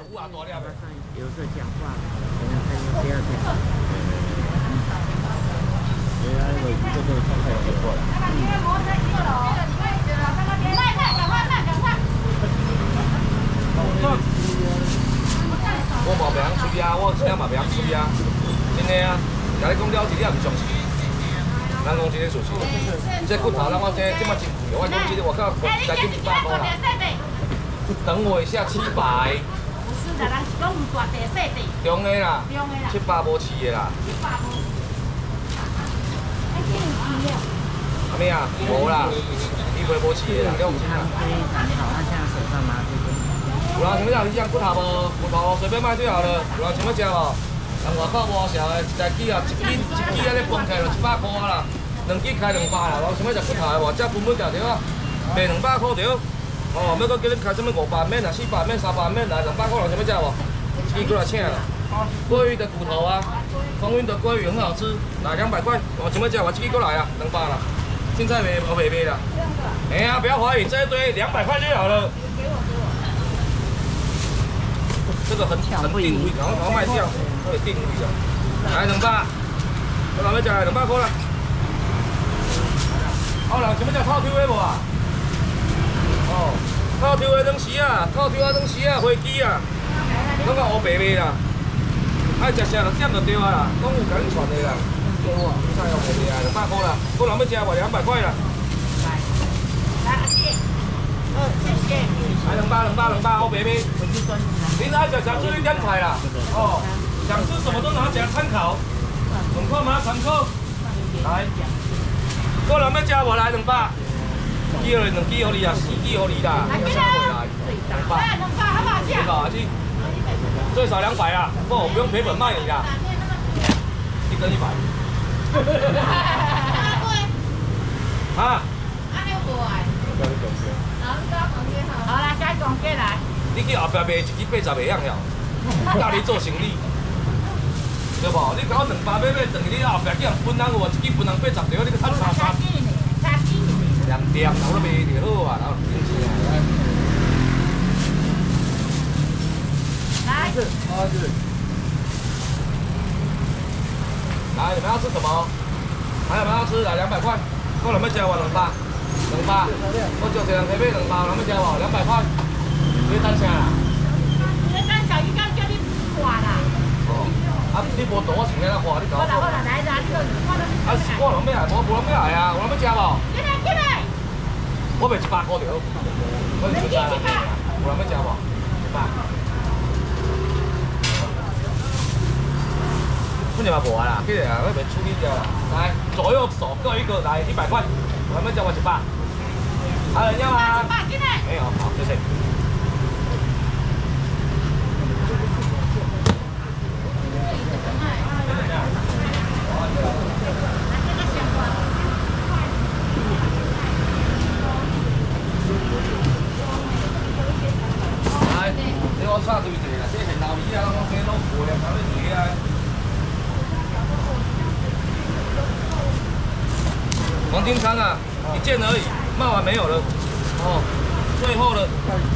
有啊，大粒的。 有时候讲话，可能还有第二天。原来我这个状态不错了。 我嘛袂晓吹啊，我声嘛袂晓吹啊，真诶啊！甲你讲了一点也唔相信。咱讲真诶事实，这骨头咱我这即摆真贵，我讲真诶，我靠，才斤100块啦。等我一下700。 不是的，咱是讲唔大地细地。 中的啦。 中的啦。 700无饲的啦。 700无。哎，这有鸡了。 阿妹啊，无啦，你袂无饲的啦，你有钱啦。 非常好，他现在手上拿这个。 有人想要你像骨头无？骨头随便买就好了。有人想要食无？人外口无小的，一台机啊，一支啊，咧分开就100块啦，2支开200啦。人想要食骨头的无？这分条条啊，卖200块条。哦，要搁叫你开什么500面啊、400面、300面来200块，人想要食无？一支过来请啦。鲑鱼的骨头啊，空运的鲑鱼很好吃，来200块。我想要食我一支过来啊，200啦。现在没啦。哎呀，不要怀疑，这一堆200块就好了。这个很定位，然后卖掉，它有定位的。来200，我人要食200块啦。好人想要食套 Q 的无啊？哦，套 Q 的冷时啊，套 Q 啊冷时啊，飞机啊，拢个乌白白啦。爱食啥就点就对啊啦，拢有甲你传的啦。给我，你看乌白白啊，200块啦。我人要食无200块啦。 来，阿姐，谢谢。 来200，乌白白。您爱想注意点菜啦，哦，想吃什么都拿起来参考，很快马上参考。来，我人要食无来200，支了2支给你啊，4支给你啦，要啥回来？200， 来200，好不好吃？ 这个阿弟，最少200啦，不，我不用赔本卖你啦，一根100。啊？ 好来，该讲过来。 你去后壁卖一支80袂晓了，教你做生意，对无？你搞200买，等于你后壁去人分人有无？一支分人80条，你去赚300。2点，然后都卖就好啊，然后真正来。 来，你们要吃什么？还有没有要吃？来200块，我人要食我200，我就这样可以买2包，人要食无？200块。你等啥啦？ 你等小鱼干叫你挂啦。 哦，啊，你无同我穿安怎花？你搞我。 我来啦，你我都。 啊，我人要来，无人要来啊，有人要食无？ 进来。 我卖100块条，我是出差啦，有人要食无？100。我就嘛无啊啦，起来啊，我袂处理掉啦。来，左右手各一个，来100块，有人要食我100。还有人要吗？没有，好，谢谢。来，你我刷对一个啦，这是老鱼啊，我生老过了，搞你鱼啊。黄金鲳啊，一件而已，卖完没有了。哦，最后了。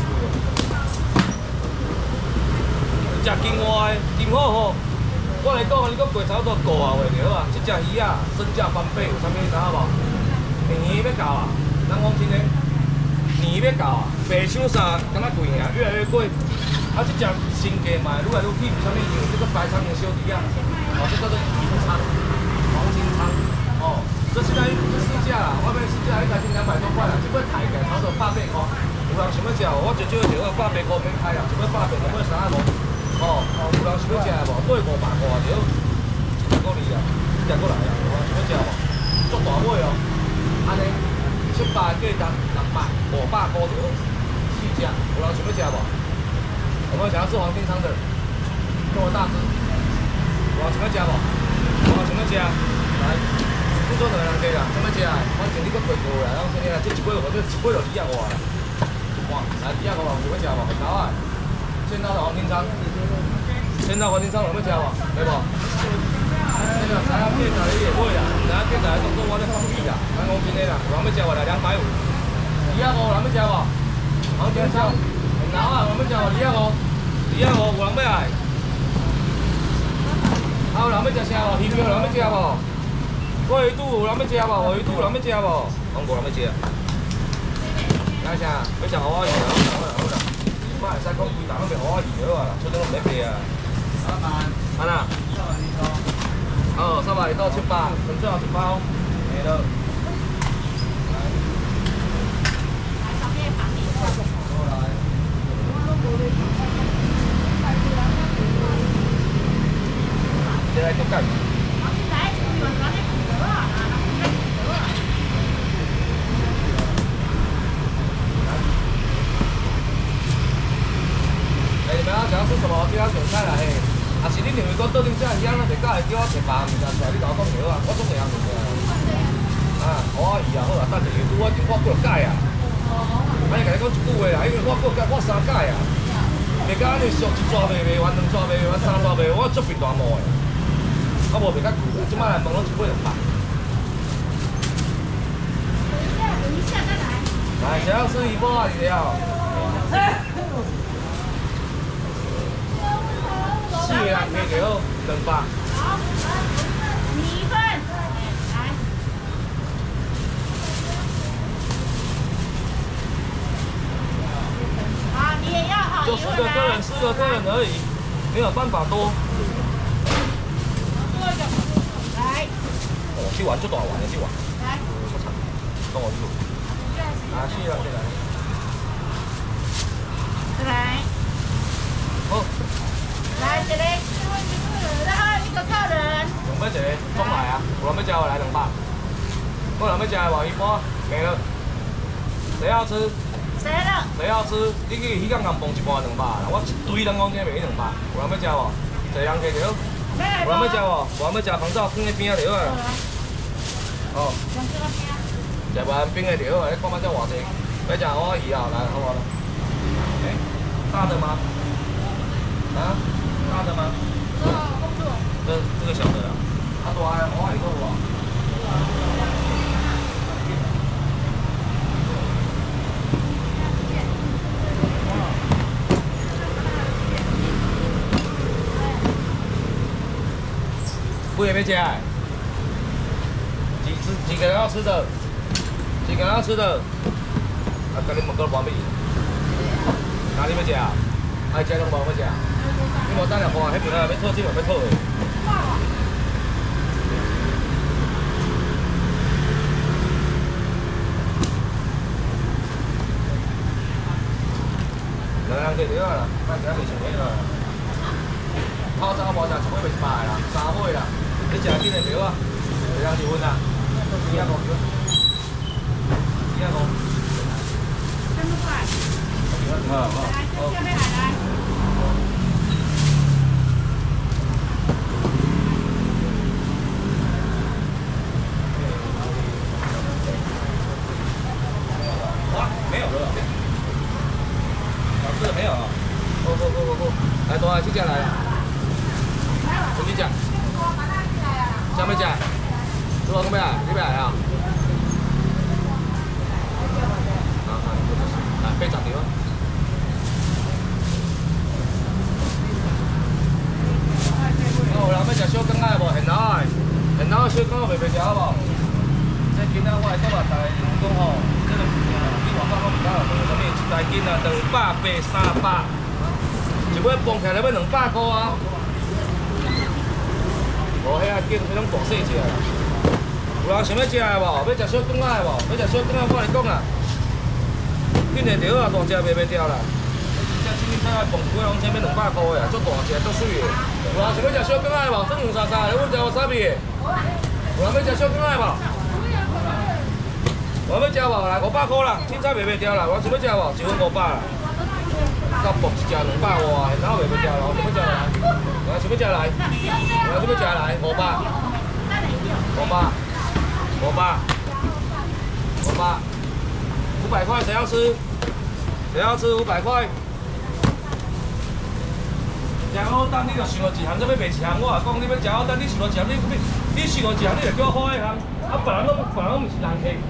食金蛙的，金好好。我来讲，你搁过差不多5啊月就好啊。这只鱼啊，身价翻倍，有啥物你知影无？年要到啊，咱讲真诶，年要到啊，白抢衫敢若贵啊，越来越贵。啊，这只身价嘛愈来愈起，为啥物？因为这个白鲳的小鱼啊，哦，这叫做银鲳，黄金鲳，哦。这现在这市价啦，外面市价一台斤200多块啦，这块抬起来差不多100块。有人想要食，我就少少100块免开啦，想要100就买3个。哦，有人想要食无？买500块条，1只过来啦，1只过来啦，有人想要食无？足大尾哦，安尼700价值600，500块条4只，有人想要食无？有没有想要吃黄金鲳的？这么大只，有人想要食无？有人想要食？来。你做2个人加啦，怎么食啊？反正你搁贵过啦，然后说你啊，这1尾我这1尾就200外啦。哇，来200外有要食无？很高啊！现到的黄金鲳，现到黄金鲳有要食无？对无？那个3要变仔你也买啦，3要变仔当做我咧放屁啦，咱讲真诶啦，有人要食无来250。250有人要食无？黄金鲳，很高啊，有人要食无？250，250。 啊，有人要吃啥无？鱼有人要吃无？尾肚有人要吃无？尾肚有人要吃无？拢无人要吃。哪啥？要吃蚵仔鱼啊？好啦，我会使讲规档拢卖蚵仔鱼好啊，出头拢唔咧卖啊。安那？哦，300到700，纯粹1包，没了。现在就干。你们要想要吃什么？叫我选菜来。啊是你认为讲倒顶只鱼仔咱袂教会叫我食别物件出来，你甲我讲好啊，我总会晓物件。啊，蚵仔鱼也好啊，等一下拄我电话过改啊。啊，你甲你讲一句话啦，因为我过改我3改啊。袂甲安尼俗一抓卖完，2抓卖完，3抓卖完，我足频大毛的。我无袂较贵啊，即摆来问拢1买200。来，想要吃鱼波啊？你了？4个人加就好200。 好，米粉，来。好，你也要好。 就4个客人，4个客人而已，没有办法多。 来。 哦，这碗最大碗的这碗。 来。 我操，等我一路。啊，4个人来。 再来。 好。 来，这里，然后1个客人。 用要一个中来啊，有人要吃我来200。有人要吃的无鱼波没了。谁要吃？ 谁了？ 谁要吃？你去鱼港港蹦1盘200啦，我一堆人讲今卖200，有人要吃无？一人加就好。有人要吃无？有人要吃红枣放在边仔就好啦。哦。食完冰的就好，你看嘛这偌济。要吃蚵仔鱼啊，来好不好？哎，大的吗？啊？大的吗？这个小的啊，大的蚵仔鱼够无？不也没吃？几个人要吃的？几个人要吃的？啊，跟你们个完毕。哪里要吃啊？爱吃拢无要吃。你无等下看，迄边啊要套，这边要套的。2人加就好啦，别食袂成个啦。泡茶无食，1尾卖100个啦，3尾啦。你食紧的对啊，1人2份啦，250。250。 3块。 好。 来，这边来。 没有了。小吃的没有了。不，来，多来，去家来了。我去讲。想要吃？猪肉怎么样？你不来啊？来，80条。哦，有人要吃小羹仔无？现捞的，现捞的小羹仔袂条无？这今仔我来做啊，大家讲吼，这个你外口我唔敢卖，啥物一大斤啊200、300，一尾磅起来要200块啊。无遐紧，迄种大细只啦。有人想要食的无？要食小羹仔的无？要食小羹仔，我来讲啊，紧的着啊，大只卖袂掉啦。这青菜啊，磅一尾拢1000要200块的啊，足大只，足水的。有人想要食小羹仔的无？整两三三的，阮食有啥物的？有人要食小羹仔的无？有人要食无？来500块啦，青菜卖袂掉啦。有人想要食无？1份500啦。到磅一只200外，现在卖袂掉啦。有人要食来？有人想要食来？有人想要食来？500 块，谁要吃？谁要吃500块？食好等，你就想到一项，怎么卖一项？我讲你要食好等，你想到一项，你想到一项，你就叫我看迄项，啊，别人拢毋是人客。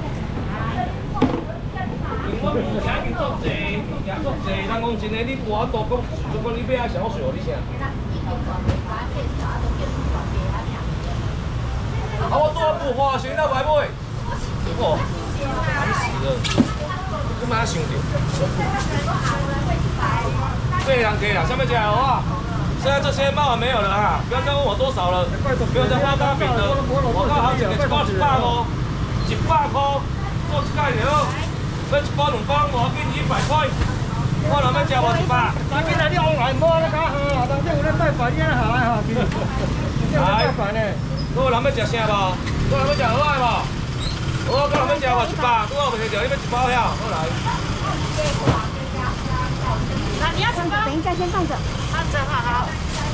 我物件已经足济，人讲真诶，你我多讲，如果你要爱啥，我随互你啥。 啊，我做不花钱，那买买。哦，烦死了，你妈想着。对人给啦，下面加油啊！现在这些卖完没有了啊！不要再问我多少了，不要再画大饼了。我告好几个一包100哦，100块做一盖了，要一包2包，我给你100块。我人要吃无100。 当今来你往来摸那家好啊，当今有咧带饭烟下来哈，带饭呢。 我人要吃啥无？我人要吃蚵仔无？我人要吃无100，我袂着你要1包遐，我来。 那你要什么？等一下，先放着。好。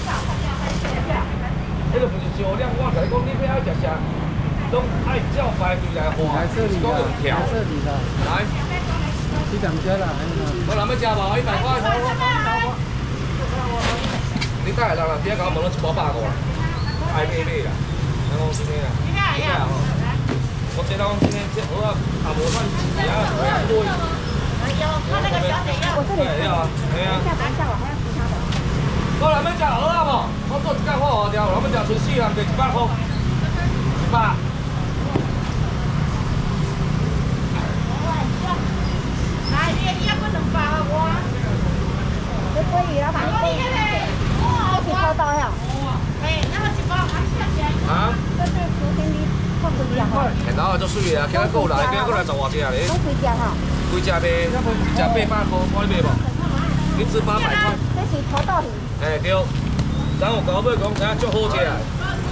迄个不是酒量，我甲你讲，你要爱食啥，拢爱照排队来换，是讲用跳。来， 你怎么啦？ 我人要吃无？100块。你带来人边甲我问我1包150，爱买啦。咱讲今天啦，今天吼，我这咱今天这蚵仔也无算是啊，贵。 他那个小姐要，我这里要啊，系啊。 等一下，我还要其他的。 我人要吃蚵仔无？我做一间火锅店，人要吃纯4人计100块，100。 来，你要不2包我？这鲑鱼老板，这是偷刀呀？哎，那么1包还是要钱？ 啊？ 这是昨天你放几只哈？ 现在就水啊，今仔过来，今仔过来10外只咧。 拢几只哈？ 几只卖？一只800块，我你卖无？一只800块。 这是土豆鱼。 哎对，咱有交尾讲，今仔足好食啊。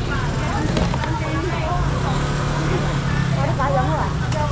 我你把它用好啊。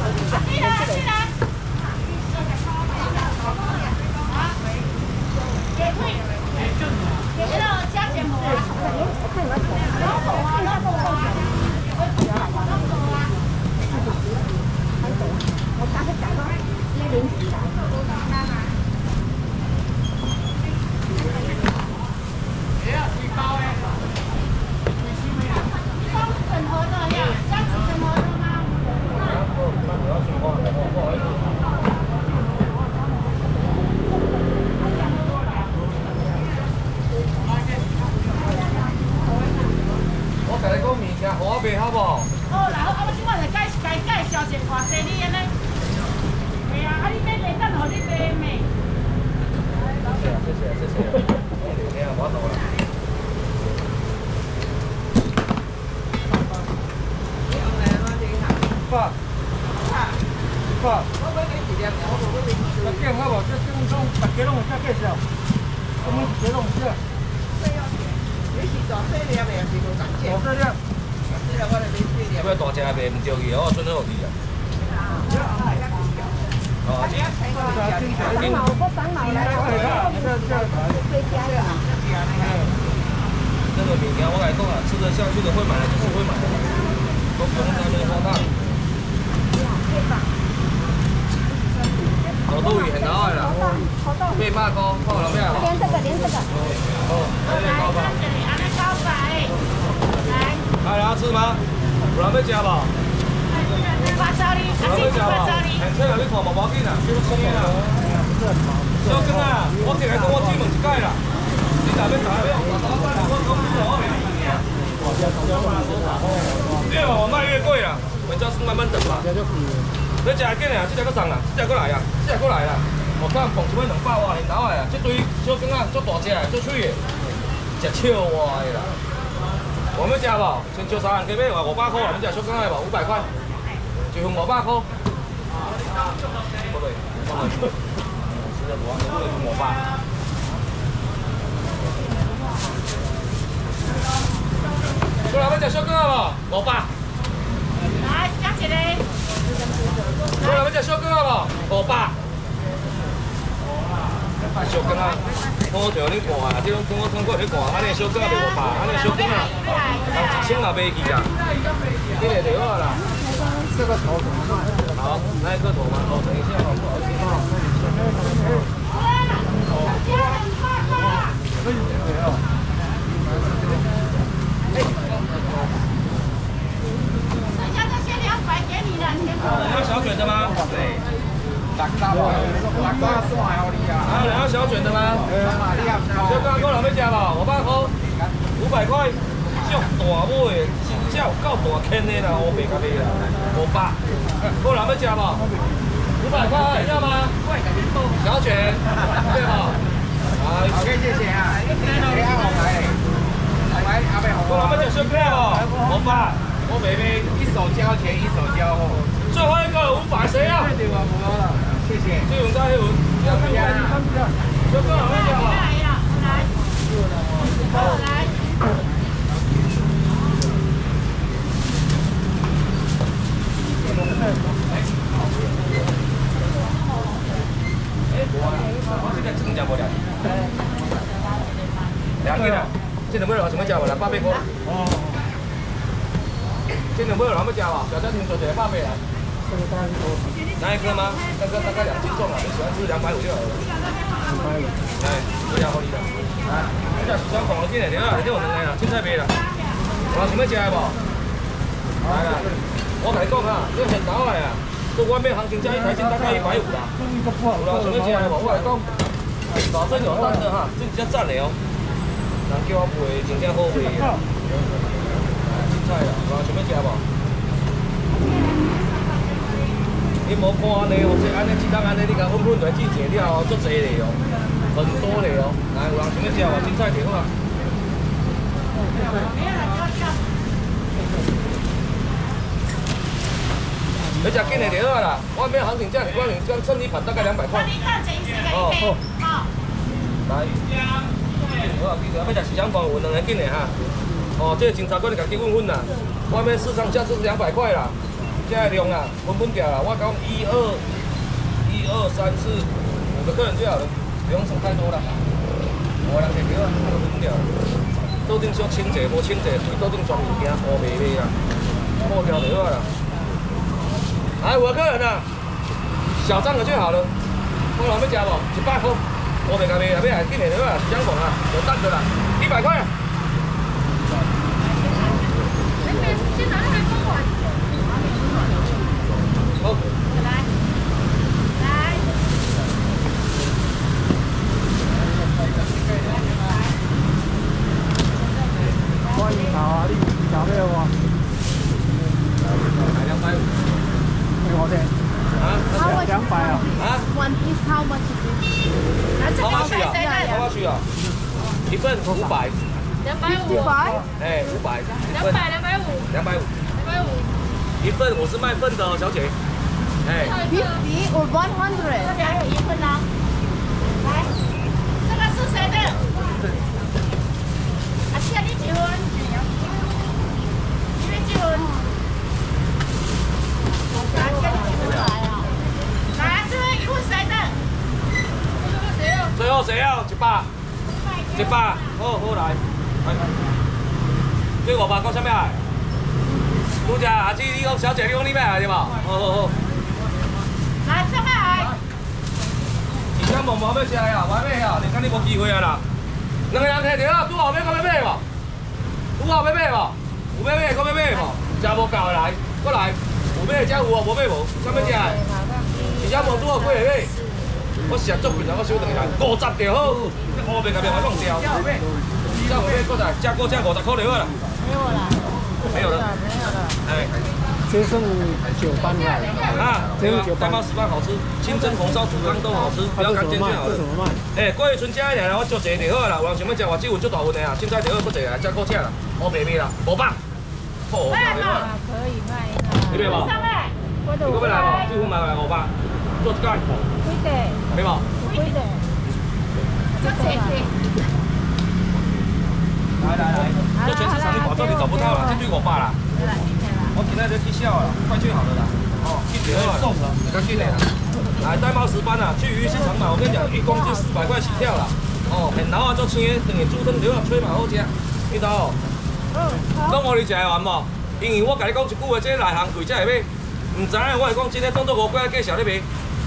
好袂好无？ 好啦，我即摆就介绍一偌济你安尼。系啊，你买来等互你买咩？ 谢谢。你啊，我到啦。爸。我买你2粒，我无买你。那见好无？这种大家拢有介绍，我们一个拢有。 你是大细粒的，还是无感觉？ 大细粒。要大只卖唔着去，我剩好去啊。哦，这个物件我来讲啊，吃得下去的会买的就是会买的，都不用在那边花大。土豆鱼很好啦，800块，好了没有？ 连这个。 哦，这个高吧。来，要吃吗？有人要吃无？ 发烧哩， 有人要吃无？现在你看无要紧啦，小生啊。小生啊，我进来讲我只问一届啦。你若要打要，我讲我袂理你啊。越往卖越贵啦，回家是慢慢等啦。你食紧啊，这只搁送啦，这只搁来啊，这只搁来啦。我看放一尾200瓦很老的啊，这堆小羹啊，足大只的，足脆的，食笑话的啦。我们吃无，先招3人加买500块，我们吃小羹的无500块，一份500块。不对，是的，我一份500。过来，要吃小羹啊无？500。 来，加一个。 过来，要吃小羹啊无？500。小羹啊，好像你看啊，这种跟我通过你看，安尼小羹啊卖500，安尼小羹啊，人1000也卖去啦，这个就好啦。这个头好，那一个头吗？等一下，不好意思。可以哦。 剩下这些200给你了， 要小卷的吗？对。 6包算好你啊！ 还有2小卷的吗？小羹过来要吃无？500块，500块，足大尾的，新鲜只有够大坑的啦，乌白咖啡啦，500。够人要吃无？500块要吗？小卷，对吧？好，OK， 谢谢啊。你好，红来，阿妹，够人要吃雪糕无？500，我妹妹一手交钱一手交货。最后一个500，谁要？谢谢。这种在黑文，这样看起来，雪糕人要吃无？来。 我这个真正无凉。凉起啦，这两尾有想要食无啦？800块。哦。这两尾有人要食无？小家庭做一个800啦。哪一颗吗？那个大概2斤重啦，你喜欢吃250就好了。250。哎，这样好你啦。来，这时装放落进来对啊，这有两个啦，凊彩卖啦。有人想要食的无？来啦，我甲你讲哈，这现头的啊。 这外面行情价一台斤大概150啦，有人想要吃的无？我来讲，保证有单的哈，这比较赞的哦。人叫我卖，真正好卖的。凊彩啦，有人想要吃无？你无看安尼哦，这安尼一档安尼，你甲分来季节了，足济嘞哦，很多嘞哦。来，有人想要吃无？凊彩就好啊。 要吃紧的就好啦，外面行情价，外面刚称一盘大概200块。哦好。来，好，记住要吃时尚饭有2个紧的哈。哦，这个警察哥你家己问问啦，外面市场价是200块啦，这个量啦，分掉啦，我讲1、2、3、4、5个客人就好了，不用算太多啦。5人就对啊，那个分掉。桌顶小清者，无清者，随桌顶装物件，乌白白啦，破掉就好啦。 来5个客人啊，小张的就好了。我人要吃无？100块，我袂甲卖啦，要来紧的对吧？时尚饭啊，有蛋的啦，100块。好。来，来。 欢迎好啊，你找咩话？ 来250。 多少钱？啊？200啊？啊 ？One piece how much is it? How much 啊？How much 啊？一份500。 250。 哎，500。 250。 250。一份我是卖份的哦，小姐。哎。 50 or 100？ 这还有1份呢。来，这个是谁的？啊，请你结婚。你们结婚。 来，这个一份谁的？ 最后谁要？100，100，好好来，这500讲啥物啊？拄只阿姊，你讲小姐，你讲你要来对无？好好好。 来，上来。 时尚毛要吃的啊，我买啊，你看你无机会啊啦。2个人摕着啊，拄好要讲要买无？拄好要买无？有要买，讲要买无？食无够的来，过来。 有买才有哦，无买无，啥物食的？时尚毛拄好过来买，我食足平啊，我收2个人，50就好，你乌白甲面我弄掉。时尚有买过来，加过加50块就好了。 没有了。 没有了。哎。 这剩9班了。 啊，对啊，蛋包10班好吃，清蒸红烧煮汤都好吃，不要干煎就好了。哎，过月春加一点啦，我足济就好啦。有人想要食，我这有足大份的啊，凊彩就好，不济啊，加过吃啦，乌白米啦，500。好，可以卖啦。 你买无？你搁要来无？这份买来500，做一间。 几个？ 买无？ 几个？ 这谁？ 来，这全市场你保证你找不到了，这对500啦。我今天就去笑了，快就好了啦。哦，去就好了，送了，赶紧的啦。来，带猫10班啦，去鱼市场买，我跟你讲，1公斤400块起跳啦。哦，很老啊，做青的，等于煮汤条啊，吹嘛好食，你知道？讲我你食会完无？因为我甲你讲一句话，这内行贵才会买，唔知影我是讲真诶，当做5块价钱咧卖。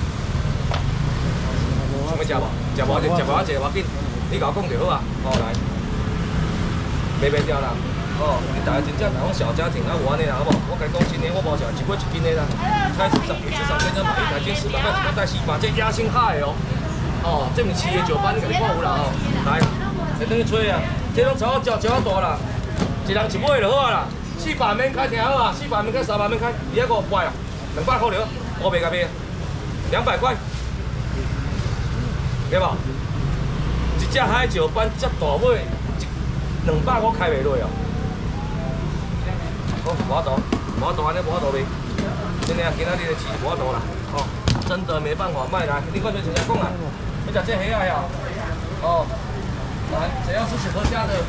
想要食无？食无就食无一个，要紧，你甲我讲就好啊。哦，来，卖袂掉啦。哦，你大家真正来讲小家庭啊，有安尼啦，好无？我甲你讲真诶，我无食1块1斤的啦。菜市场现在买一台斤400块，1块带400，这野生海的哦。哦，这毋是市的石斑，你甲你看有啦哦。来，会当去吹啊，这种草脚大啦，一人一尾就好啊啦。 400免开听好啊，400免开，300免开，250块啊，200块了，我袂甲卖，200块，对无？一只海石斑遮大尾，200块开袂落哦。好，无法度，无法度安尼无法度卖，真诶，今仔日的市无法度啦，哦，真的没办法，卖来，你看这人家讲啦，要食这虾啊呀，哦，来，谁要吃河虾的？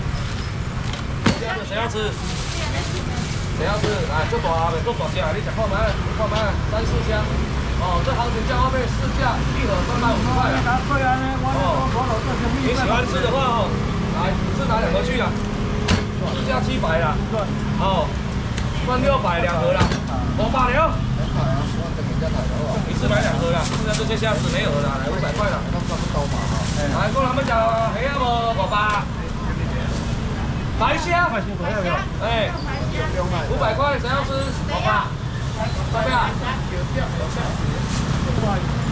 谁要吃？谁要吃？来，做大袂做大只，你食看卖，看卖，3、4箱。哦，这行情价外面市价1盒350块啊。你喜欢吃的话哦，来，是拿2盒去啊？市价700啦。哦，算6002盒啦，500了。你是买2盒啦？现在这些虾子没有啦，来500块啦。来，跟他们讲，虾无500。白虾，哎，500块，谁要吃？500，这边啊。